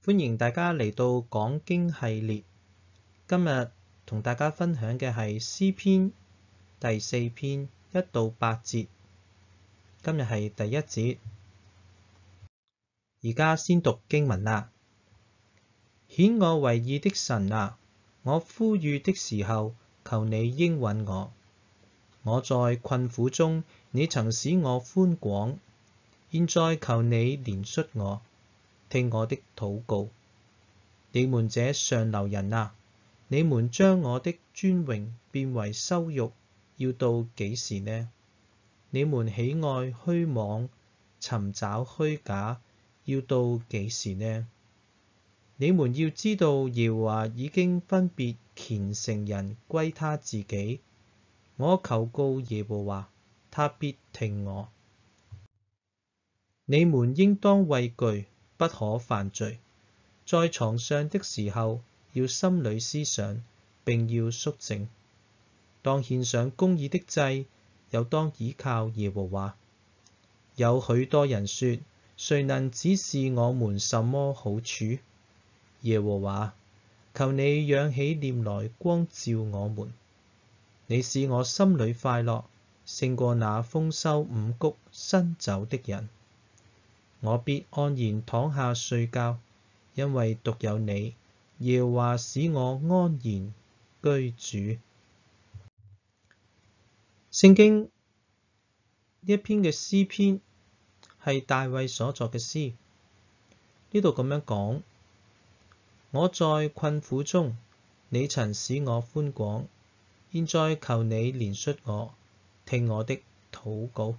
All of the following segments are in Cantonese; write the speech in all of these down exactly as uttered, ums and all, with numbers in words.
歡迎大家嚟到講經系列。今日同大家分享嘅係詩篇第四篇一到八節。今日係第一節。而家先讀經文啦。顯我為義的神啊，我呼籲的時候，求你應允我。我在困苦中，你曾使我寬廣，現在求你憐恤我，聽我的禱告。你們這上流人啊，你們將我的尊榮變為羞辱，要到幾時呢？你們喜愛虛妄，尋找虛假，要到幾時呢？你們要知道，耶和華已經分別虔誠人歸他自己。我求告耶和華，他必聽我。你們應當畏懼，不可犯罪。在床上的時候，要心裏思想，並要肅靜。當獻上公義的祭，又當倚靠耶和華。有許多人說，誰能指示我們什麼好處？耶和華，求你仰起臉來光照我們。你使我心裏快樂，勝過那豐收五穀新酒的人。我必安然躺下睡覺，因為獨有你，耶和華使我安然居住。聖經呢一篇嘅詩篇係大衛所作嘅詩。呢度咁樣講：我在困苦中，你曾使我寬廣，現在求你憐恤我，聽我的禱告。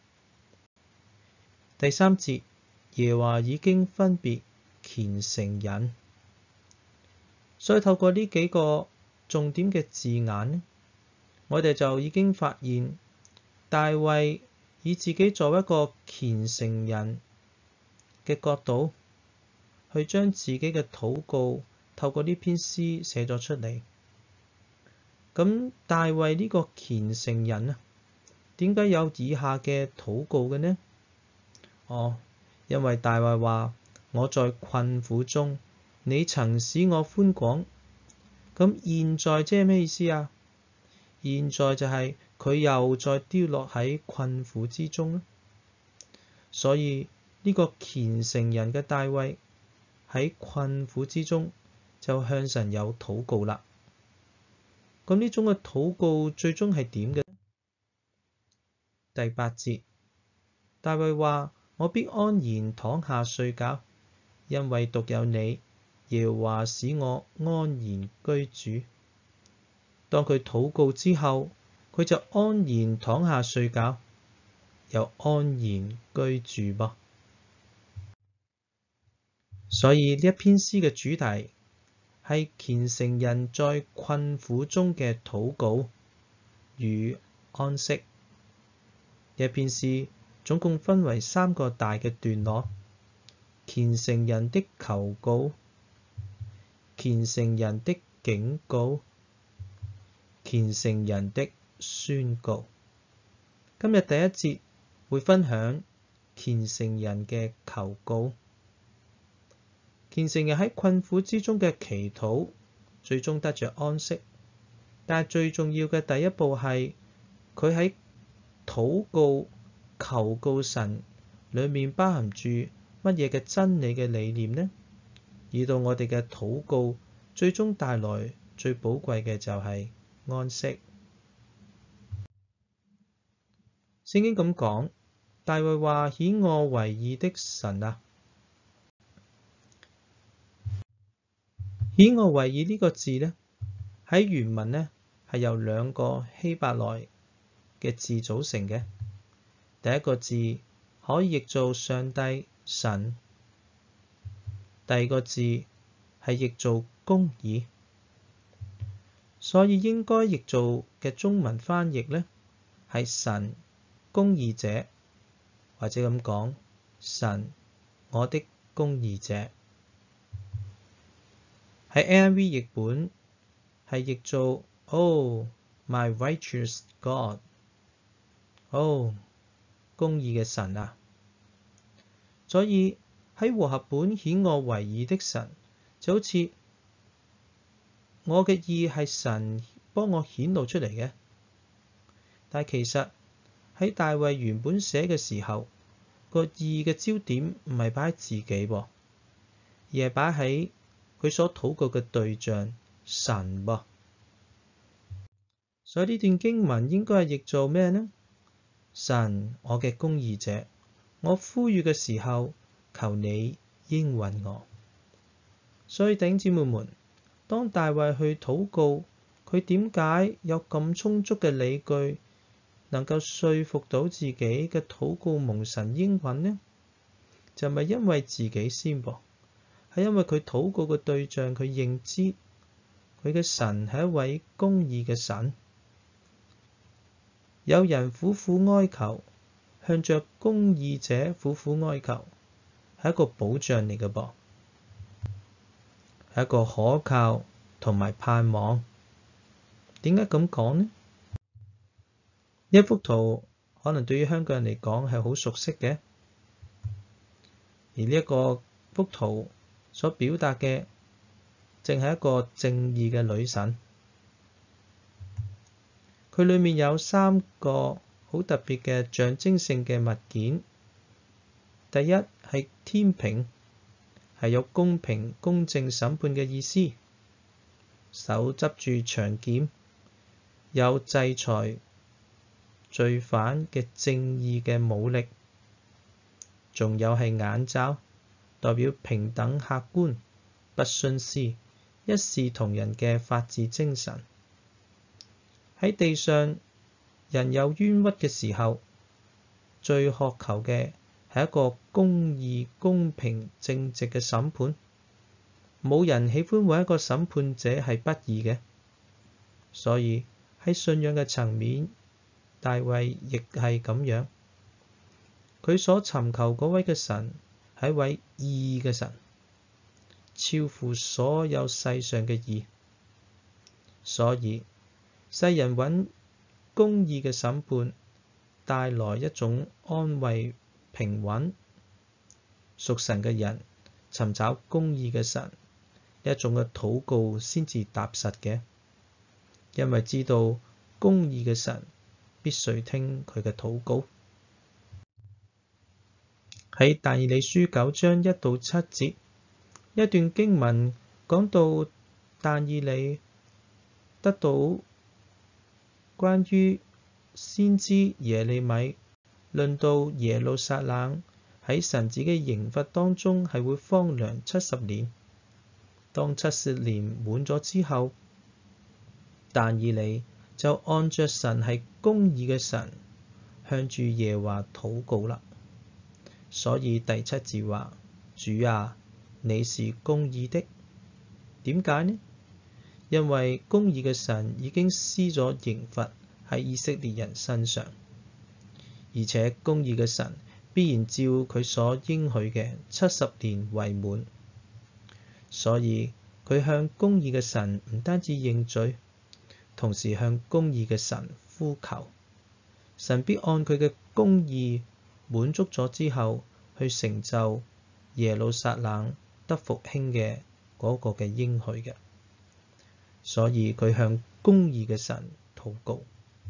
第三節，耶和華已經分別虔誠人。所以透過呢幾個重點嘅字眼呢，我哋就已經發現大衛以自己作為一個虔誠人嘅角度，去將自己嘅禱告透過呢篇詩寫咗出嚟。咁大衛呢個虔誠人啊，點解有以下嘅禱告嘅呢？哦，因為大衛話：我在困苦中，你曾使我寬廣。咁現在即係咩意思啊？現在就係佢又再跌落喺困苦之中啦。所以呢個虔誠人嘅大衛喺困苦之中就向神有禱告啦。咁呢種嘅禱告最終係點嘅？第八節，大衛話：我必安然躺下睡覺，因為獨有你，耶和華使我安然居住。當佢禱告之後，佢就安然躺下睡覺，又安然居住噃。所以呢一篇詩嘅主題係虔誠人在困苦中嘅禱告與安息。呢一篇詩總共分為三個大嘅段落：虔誠人的求告、虔誠人的警告、虔誠人的宣告。今日第一節會分享虔誠人嘅求告。虔誠人喺困苦之中嘅祈禱，最終得着安息。但係最重要嘅第一步係佢喺禱告、求告神裏面包含住乜嘢嘅真理嘅理念呢？以到我哋嘅禱告最終帶來最寶貴嘅就係安息。聖經咁講，大衛話：顯我為義的神啊！顯我為義呢個字呢，喺原文呢係由兩個希伯來嘅字組成嘅。第一個字可以譯做上帝、神；第二個字係譯做公義。所以應該譯做嘅中文翻譯呢係神公義者，或者咁講，神我的公義者。喺 N I V 譯本係譯做 Oh my righteous God， 哦，公義嘅神啊！所以喺和合本顯我為義的神，就好似我嘅義係神幫我顯露出嚟嘅。但其實喺大衛原本寫嘅時候，個義嘅焦點唔係擺喺自己噃，而係擺喺佢所禱告嘅對象神噃。所以呢段經文應該係譯做咩呢？神，我嘅公義者，我呼籲嘅時候，求你應允我。所以弟兄姊妹們，當大衛去禱告，佢點解有咁充足嘅理據，能夠說服到自己嘅禱告蒙神應允呢？就唔係因為自己先噃，係因為佢禱告嘅對象，佢認知佢嘅神係一位公義嘅神。有人苦苦哀求，向着公義者苦苦哀求，係一個保障嚟嘅噃，係一個可靠同埋盼望。點解咁講呢？一幅圖可能對於香港人嚟講係好熟悉嘅，而呢一個幅圖所表達嘅，正係一個正義嘅女神。佢裏面有三個好特別嘅象徵性嘅物件。第一係天平，係有公平公正審判嘅意思，手執住長劍，有制裁罪犯嘅正義嘅武力。仲有係眼罩，代表平等客觀、不徇私、一視同仁嘅法治精神。喺地上，人有冤屈嘅時候，最渴求嘅係一個公義、公平、正直嘅審判。冇人喜歡為一個審判者係不義嘅，所以喺信仰嘅層面，大衛亦係咁樣。佢所尋求嗰位嘅神係一位義嘅神，超乎所有世上嘅義，所以世人揾公義嘅審判，帶來一種安慰平穩。屬神嘅人尋找公義嘅神，一種嘅禱告先至踏實嘅，因為知道公義嘅神必須聽佢嘅禱告。喺但以理書九章一到七節，一段經文講到但以理得到關於先知耶利米論到耶路撒冷喺神子嘅刑罰當中係會荒涼七十年。當七十年滿咗之後，但以理就按着神係公義嘅神，向住耶和華禱告啦。所以第七節話：主啊，你是公義的。點解呢？因為公義嘅神已經施咗刑罰喺以色列人身上，而且公義嘅神必然照佢所應許嘅七十年為滿。所以佢向公義嘅神唔單止認罪，同時向公義嘅神呼求，神必按佢嘅公義滿足咗之後，去成就耶路撒冷得復興嘅嗰個嘅應許嘅。所以佢向公義嘅神禱告。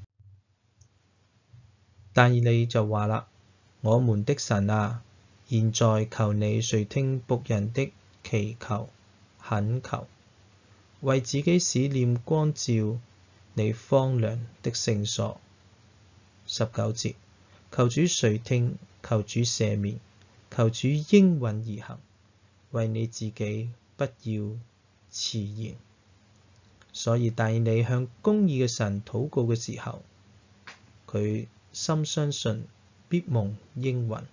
但以理就話啦：我們的神啊，現在求你垂聽僕人的祈求懇求，為自己使臉光照你荒涼的聖所。十九節，求主垂聽，求主赦免，求主應允而行，為你自己不要遲延。所以但以理向公義嘅神禱告嘅時候，佢深相信必蒙應允。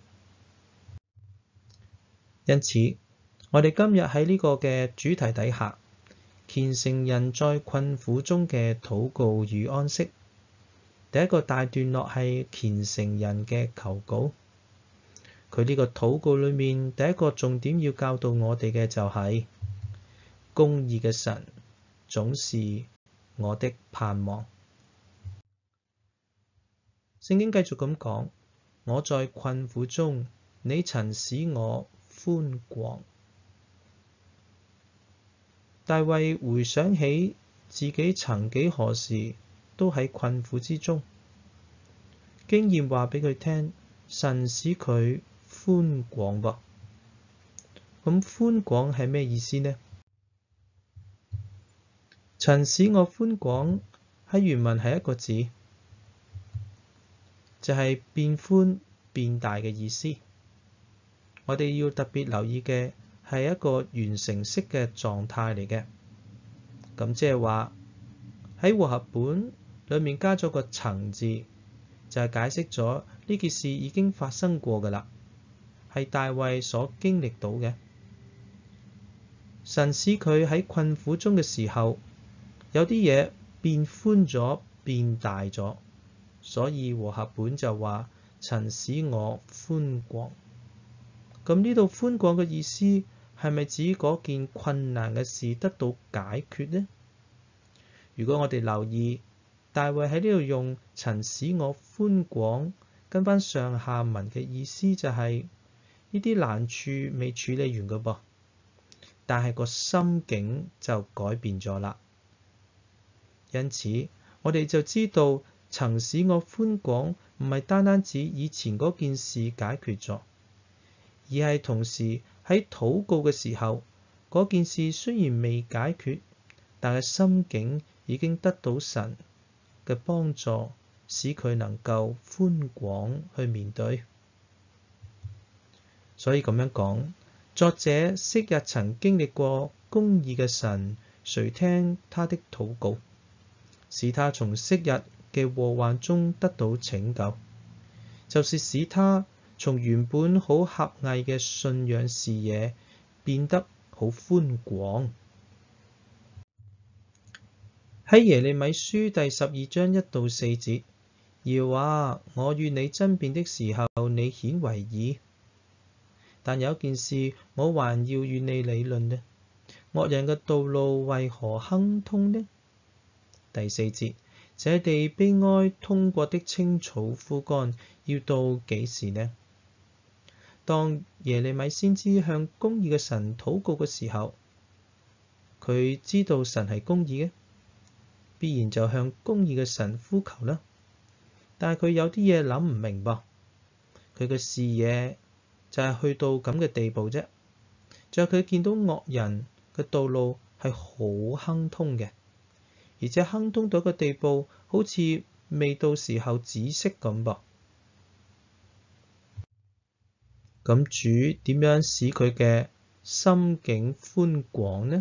因此，我哋今日喺呢個嘅主題底下，虔誠人在困苦中嘅禱告與安息。第一個大段落係虔誠人嘅求告。佢呢個禱告裏面，第一個重點要教導我哋嘅就係、是、公義嘅神總是我的盼望。聖經繼續咁講：我在困苦中，你曾使我寬廣。大衛回想起自己曾幾何時都喺困苦之中，經驗話俾佢聽，神使佢寬廣噃。咁寬廣係咩意思呢？曾使我寬廣喺原文係一個字，就係變寬變大嘅意思。我哋要特別留意嘅係一個完成式嘅狀態嚟嘅。咁即係話喺和合本裏面加咗個曾字，就係解釋咗呢件事已經發生過㗎啦，係大衛所經歷到嘅。神使佢喺困苦中嘅時候，有啲嘢變寬咗、變大咗，所以和合本就話曾使我寬廣。咁呢度寬廣嘅意思係咪指嗰件困難嘅事得到解決呢？如果我哋留意，大衛喺呢度用曾使我寬廣，跟翻上下文嘅意思就係呢啲難處未處理完㗎噃，但係個心境就改變咗啦。因此，我哋就知道曾使我寬廣唔係單單指以前嗰件事解決咗，而係同時喺禱告嘅時候，嗰件事雖然未解決，但係心境已經得到神嘅幫助，使佢能夠寬廣去面對。所以咁樣講，作者昔日曾經歷過公義嘅神垂聽他的禱告，使他從昔日嘅禍患中得到拯救，就是使他從原本好狹隘嘅信仰視野變得好寬廣。喺耶利米書第十二章一到四節，耶和華，我與你爭辯的時候，你顯為義。但有件事我還要與你理論呢，惡人嘅道路為何亨通呢？第四節，這地悲哀通過的青草枯乾，要到幾時呢？當耶利米先知向公義嘅神禱告嘅時候，佢知道神係公義嘅，必然就向公義嘅神呼求啦。但係佢有啲嘢諗唔明噃，佢嘅視野就係去到咁嘅地步啫。就係佢見到惡人嘅道路係好亨通嘅，而且亨通到個地步，好似未到時候止息咁噃。咁主點樣使佢嘅心境寬廣呢？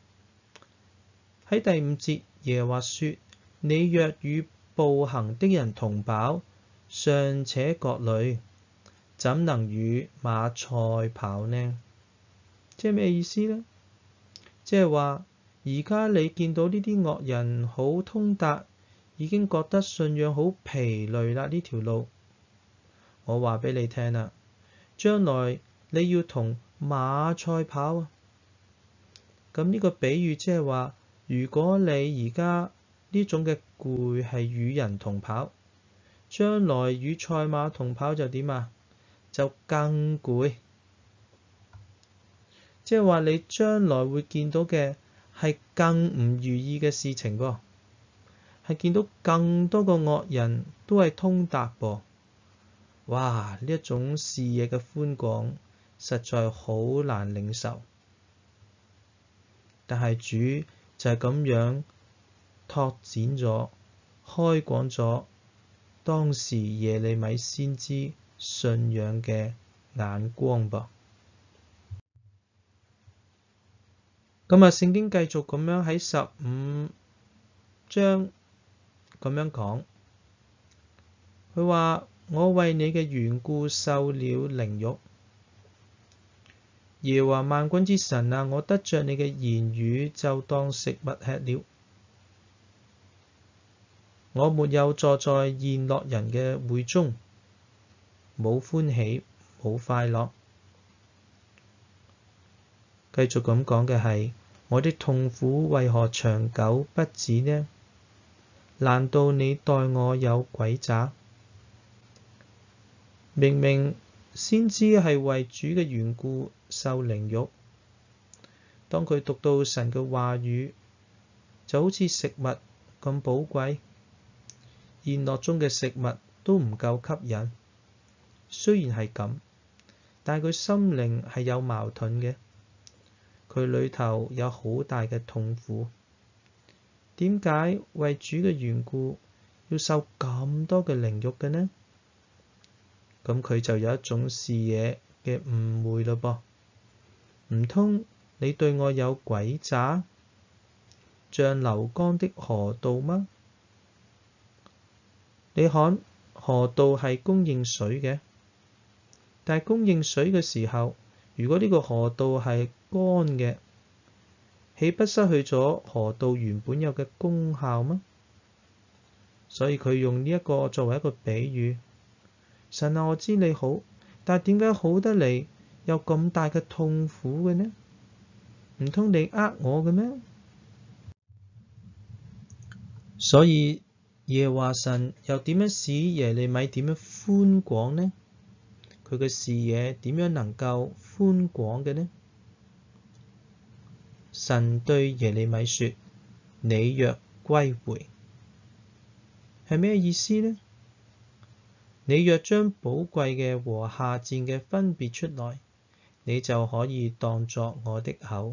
喺第五節，耶和華說：你若與步行的人同跑，尚且覺累，怎能與馬賽跑呢？即係咩意思呢？即係話而家你見到呢啲惡人好通達，已經覺得信仰好疲累啦。呢條路，我話俾你聽啦，將來你要同馬賽跑啊！咁呢個比喻即係話，如果你而家呢種嘅攰係與人同跑，將來與賽馬同跑就點啊？就更攰。即係話你將來會見到嘅係更唔如意嘅事情噃，係見到更多個惡人都係通達噃。哇！呢一種視野嘅寬廣，實在好難領受。但係主就係咁樣拓展咗、開廣咗當時耶利米先知信仰嘅眼光噃。咁啊，聖經繼續咁樣喺十五章咁樣講，佢話：我為你嘅緣故受了凌辱。耶和華萬軍之神啊，我得着你嘅言語就當食物吃了。我沒有坐在宴樂人嘅會中，冇歡喜，冇快樂。繼續咁講嘅係，我的痛苦為何長久不止呢？難道你待我有詭詐？明明先知係為主嘅緣故受凌辱。當佢讀到神嘅話語，就好似食物咁寶貴，宴樂中嘅食物都唔夠吸引。雖然係咁，但係佢心靈係有矛盾嘅，佢裏頭有好大嘅痛苦。點解為主嘅緣故要受咁多嘅凌辱嘅呢？咁佢就有一種視野嘅誤會咯噃。唔通你對我有詭詐，像流乾的河道嗎？你看河道係供應水嘅，但係供應水嘅時候，如果呢個河道係乾嘅，豈不失去咗河道原本有嘅功效嗎？所以佢用呢一個作為一個比喻。神啊，我知你好，但係點解好得嚟有咁大嘅痛苦嘅呢？唔通你呃我嘅咩？所以耶和華神又點樣使耶利米點樣寬廣呢？佢嘅視野點樣能夠寬廣嘅呢？神對耶利米說：你若歸回，係咩意思呢？你若將寶貴嘅和下賤嘅分別出來，你就可以當作我的口。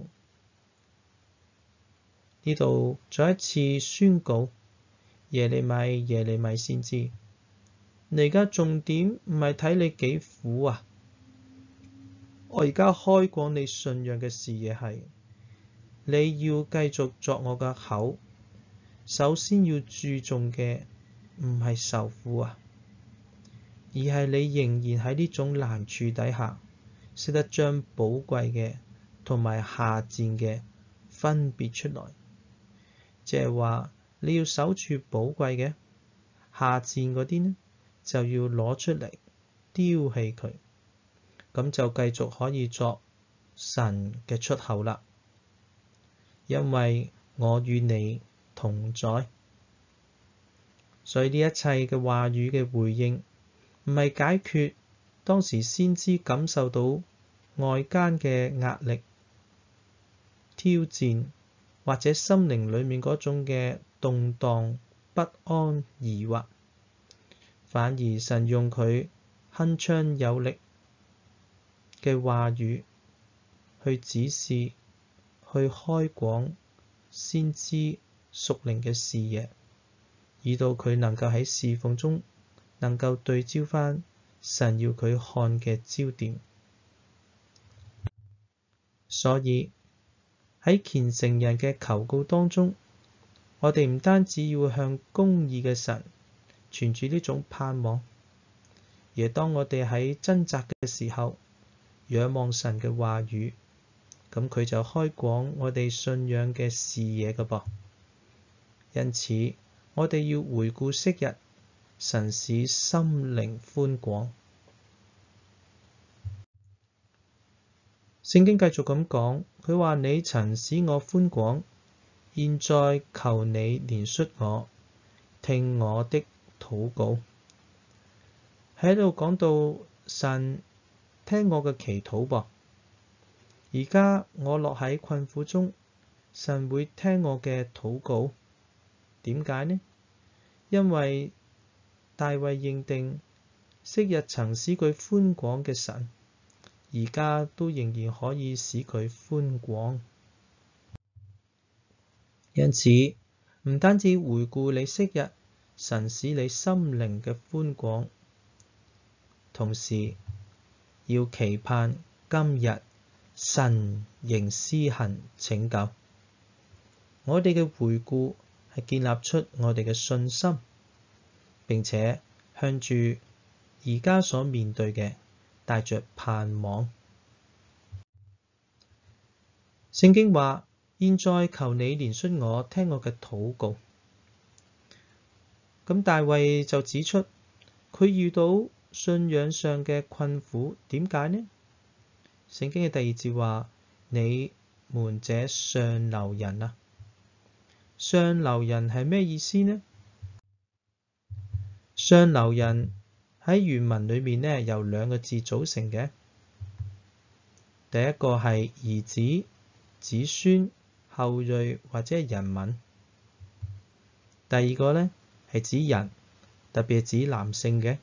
呢度再一次宣告耶利米，耶利米先知，你而家重點唔係睇你幾苦啊！我而家開廣你信仰嘅視野係，你要繼續作我嘅口。首先要注重嘅唔係受苦啊，而係你仍然喺呢種難處底下，識得將寶貴嘅同埋下賤嘅分別出來。即係話你要守住寶貴嘅，下賤嗰啲呢就要攞出嚟丟棄佢，咁就繼續可以作神嘅出口啦。因為我與你同在，所以呢一切嘅話語嘅回應，唔係解決當時先知感受到外間嘅壓力、挑戰，或者心靈裡面嗰種嘅動盪、不安、疑惑，反而神用佢鏗鏘有力嘅話語去指示、去開廣先知屬靈嘅視野，以到佢能夠喺侍奉中能夠對焦返神要佢看嘅焦點。所以喺虔誠人嘅求告當中，我哋唔單止要向公義嘅神存住呢種盼望，而當我哋喺掙扎嘅時候，仰望神嘅話語，咁佢就開廣我哋信仰嘅視野㗎噃。因此，我哋要回顧昔日神使心靈寬廣。聖經繼續咁講，佢話：你曾使我寬廣，現在求你憐恤我，聽我的禱告。喺度講到神聽我嘅祈禱噃。而家我落喺困苦中，神會聽我嘅禱告。點解呢？因為大衛認定昔日曾使佢寬廣嘅神，而家都仍然可以使佢寬廣。因此，唔單止回顧你昔日神使你心靈嘅寬廣，同時要期盼今日神仍施行拯救。我哋嘅回顧係建立出我哋嘅信心，並且向住而家所面對嘅帶着盼望。聖經話：現在求你憐恤我，聽我嘅禱告。咁大衛就指出，佢遇到信仰上嘅困苦，點解呢？聖經嘅第二節話：你們這上流人啊，上流人係咩意思呢？上流人喺原文裏面呢，由兩個字組成嘅。第一個係兒子、子孫、後裔或者係人民。第二個呢係指人，特別係指男性嘅。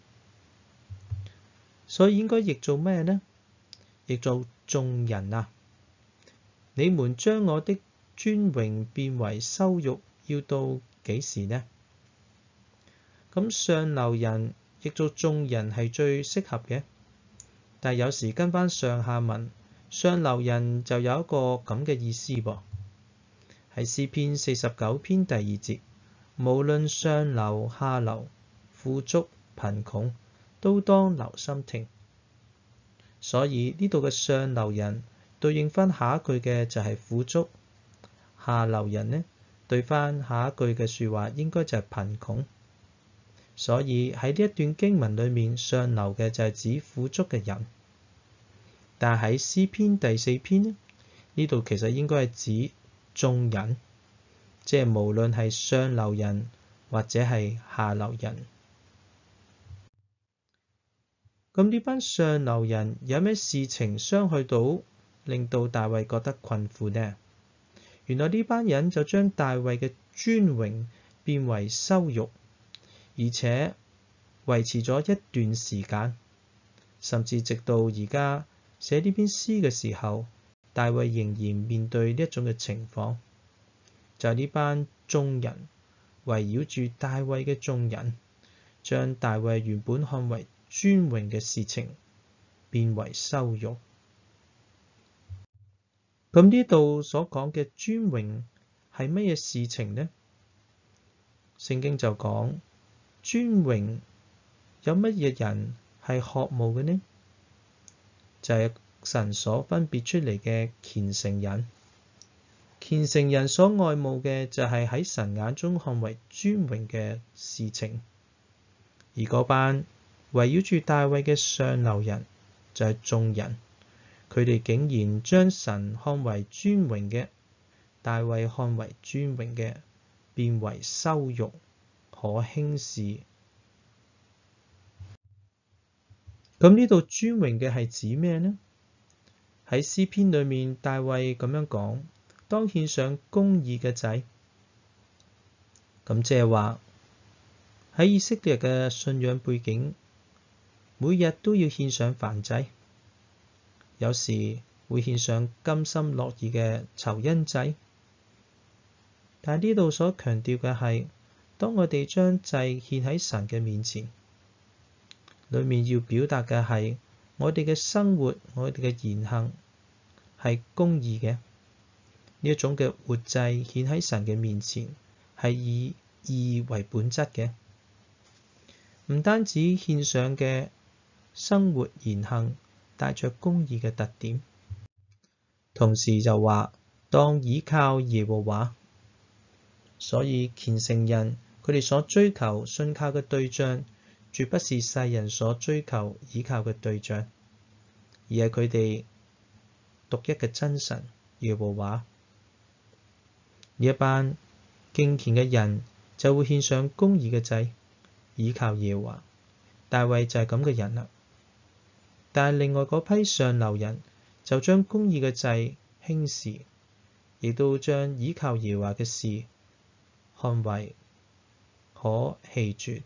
所以應該譯做咩呢？譯做眾人啊！你們將我的尊榮變為羞辱，要到幾時呢？咁上流人譯做眾人係最適合嘅，但係有時跟翻上下文，上流人就有一個咁嘅意思噃。喺詩篇四十九篇第二節，無論上流下流、富足貧窮，都當留心聽。所以呢度嘅上流人對應翻下一句嘅就係富足，下流人呢對翻下一句嘅說話應該就係貧窮。所以喺呢一段經文裏面，上流嘅就係指富足嘅人，但喺詩篇第四篇呢，呢度其實應該係指眾人，即係無論係上流人或者係下流人。咁呢班上流人有咩事情傷害到，令到大衛覺得困苦呢？原來呢班人就將大衛嘅尊榮變為羞辱，而且維持咗一段時間，甚至直到而家寫呢篇詩嘅時候，大衛仍然面對呢一種嘅情況，就係呢班眾人圍繞住大衛嘅眾人，將大衛原本看為尊榮嘅事情變為羞辱。咁呢度所講嘅尊榮係乜嘢事情呢？聖經就講尊榮有乜嘢人係渴慕嘅呢？就係神所分別出嚟嘅虔誠人。虔誠人所愛慕嘅就係喺神眼中看為尊榮嘅事情，而嗰班圍繞住大衛嘅上流人就係眾人，佢哋竟然將神看為尊榮嘅，大衛看為尊榮嘅，變為羞辱，可輕視。咁呢度尊榮嘅係指咩呢？喺詩篇裏面，大衛咁樣講：當獻上公義嘅祭。咁即係話喺以色列嘅信仰背景，每日都要獻上燔祭，有時會獻上甘心樂意嘅酬恩祭。但係呢度所強調嘅係，當我哋將祭獻喺神嘅面前，裏面要表達嘅係我哋嘅生活，我哋嘅言行係公義嘅。呢一種嘅活祭獻喺神嘅面前，係以義為本質嘅。唔單止獻上嘅生活言行帶着公義嘅特點，同時就話當倚靠耶和華。所以虔誠人佢哋所追求信靠嘅對象，絕不是世人所追求倚靠嘅對象，而係佢哋獨一嘅真神耶和華。呢一班敬虔嘅人就會獻上公義嘅祭，倚靠耶和華。大衛就係咁嘅人啦。但係另外嗰批上流人就將公義嘅祭輕視，亦都將倚靠耶和華嘅事看為可棄絕。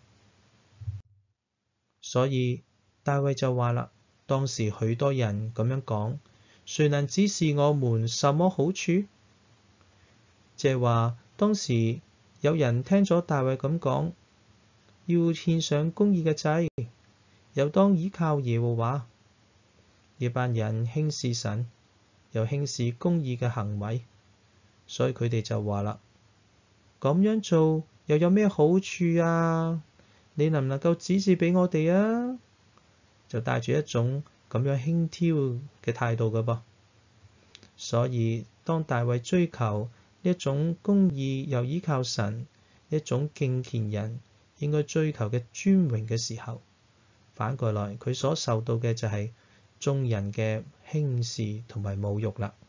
所以大衛就話啦，當時許多人咁樣講，誰能指示我們什麼好處？即係話當時有人聽咗大衛咁講，要獻上公義嘅祭，又當倚靠耶和華。呢班人輕視神，又輕視公義嘅行為，所以佢哋就話啦，咁樣做又有咩好處啊？你能唔能夠指示俾我哋啊？就帶住一種咁樣輕佻嘅態度㗎噃。所以當大衛追求一種公義又依靠神，一種敬虔人應該追求嘅尊榮嘅時候，反過來佢所受到嘅就係眾人嘅輕視同埋侮辱啦。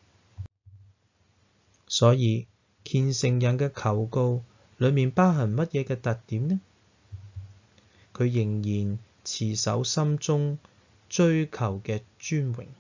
所以虔誠人嘅求告裏面包含乜嘢嘅特點呢？佢仍然持守心中追求嘅尊榮。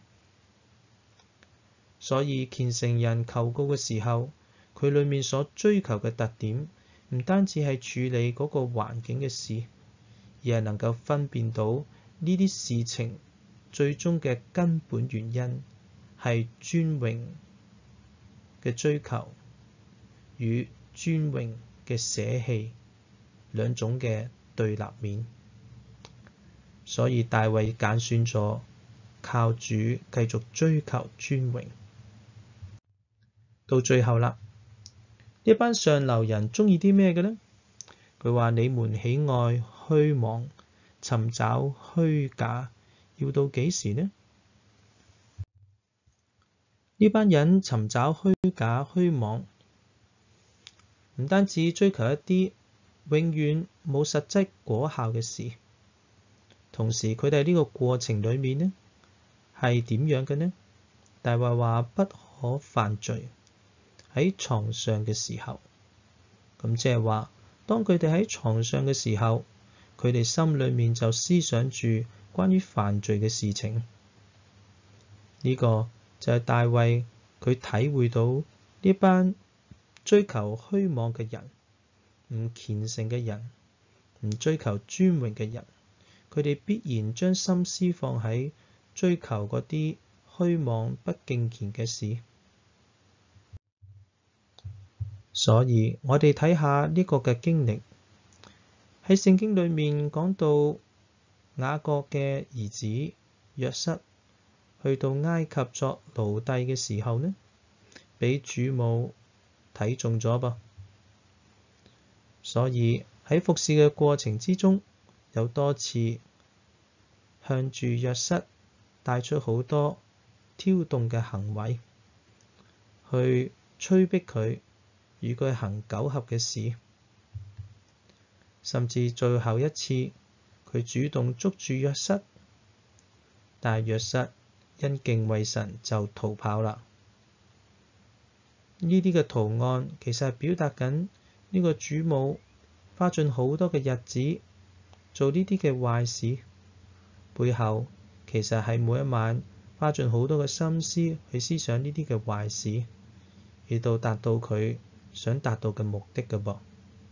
所以虔誠人求告嘅時候，佢裏面所追求嘅特點，唔單止係處理嗰個環境嘅事，而係能夠分辨到呢啲事情最終嘅根本原因係尊榮嘅追求與尊榮嘅捨棄兩種嘅對立面。所以大衛揀選咗靠主繼續追求尊榮。到最後啦，呢班上流人鍾意啲咩嘅呢？佢話：你們喜愛虛妄，尋找虛假，要到幾時呢？呢班人尋找虛假虛妄，唔單止追求一啲永遠冇實質果效嘅事，同時佢哋呢個過程裡面呢係點樣嘅呢？大衛話不可犯罪。喺床上嘅時候，咁即係話，當佢哋喺床上嘅時候，佢哋心裏面就思想住關於犯罪嘅事情。呢個就係大衛佢體會到呢班追求虛妄嘅人、唔虔誠嘅人、唔追求尊榮嘅人，佢哋必然將心思放喺追求嗰啲虛妄不敬虔嘅事。所以我哋睇下呢個嘅經歷，喺聖經裏面講到雅各嘅兒子約瑟去到埃及作奴隸嘅時候呢，俾主母睇中咗噃。所以喺服侍嘅過程之中，有多次向住約瑟帶出好多挑動嘅行為，去催逼佢與佢行苟合嘅事，甚至最後一次佢主動捉住約瑟，但係約瑟因敬畏神就逃跑啦。呢啲嘅圖案其實係表達緊呢個主母花盡好多嘅日子做呢啲嘅壞事，背後其實係每一晚花盡好多嘅心思去思想呢啲嘅壞事，而到達到佢想達到嘅目的嘅噃。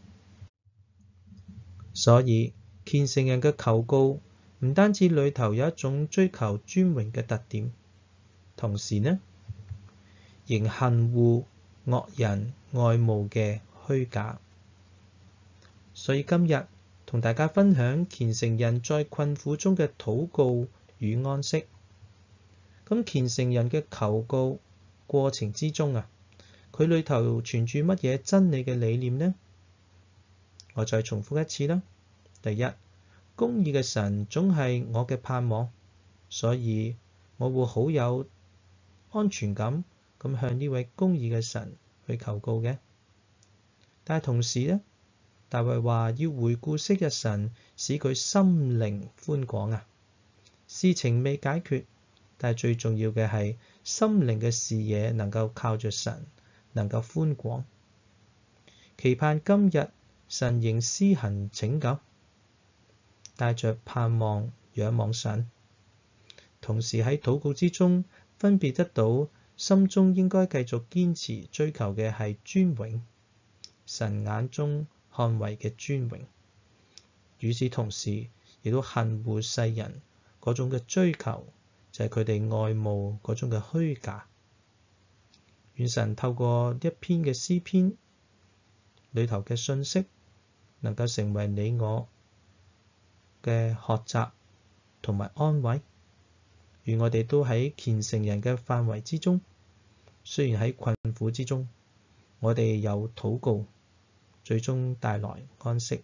所以虔誠人嘅求告唔單止裏頭有一種追求尊榮嘅特點，同時呢，仍恨惡惡人愛慕嘅虛假。所以今日同大家分享虔誠人在困苦中嘅禱告與安息。咁虔誠人嘅求告過程之中啊，佢裏頭存住乜嘢真理嘅理念呢？我再重複一次啦。第一，公義嘅神總係我嘅盼望，所以我會好有安全感咁向呢位公義嘅神去求告嘅。但係同時呢，大衛話要回顧昔日神，使佢心靈寬廣啊。事情未解決，但係最重要嘅係心靈嘅視野能夠靠着神，能夠寬廣，期盼今日神仍施行拯救，帶着盼望仰望神，同時喺禱告之中分別得到心中應該繼續堅持追求嘅係尊榮，神眼中看為嘅尊榮。與此同時，亦都恨惡世人嗰種嘅追求，就係佢哋愛慕嗰種嘅虛假。願神透過一篇嘅詩篇裏頭嘅信息，能夠成為你我嘅學習同埋安慰。願我哋都喺虔誠人嘅範圍之中，雖然喺困苦之中，我哋有禱告，最終帶來安息。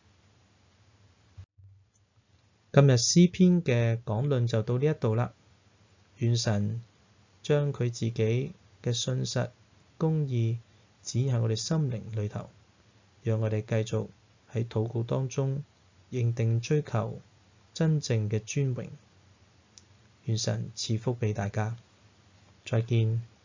今日詩篇嘅講論就到呢一度啦。願神將佢自己嘅信實、公義展現喺我哋心靈裏頭，讓我哋繼續喺禱告當中認定追求真正嘅尊榮。願神賜福俾大家，再見。